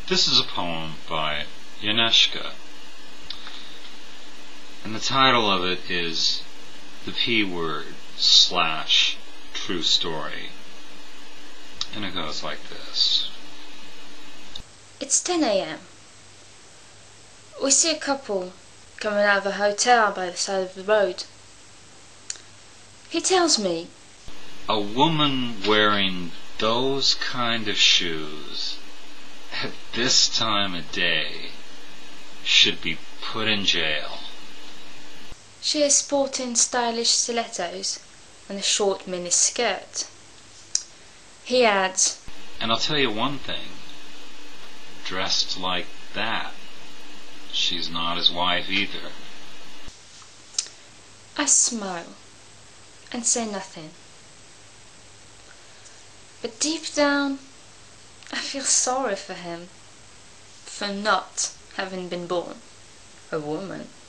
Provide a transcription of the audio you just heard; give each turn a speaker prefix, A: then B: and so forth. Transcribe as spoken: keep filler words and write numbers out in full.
A: This is a poem by Janeczka, and the title of it is The P Word slash True Story, and it goes like this.
B: It's ten a m We see a couple coming out of a hotel by the side of the road. He tells me,
A: a woman wearing those kind of shoes at this time of day should be put in jail.
B: she is sporting stylish stilettos and a short mini skirt. He adds,
A: And I'll tell you one thing, dressed like that, she's not his wife either.
B: I smile and say nothing. But deep down, I feel sorry for him, for not having been born a woman.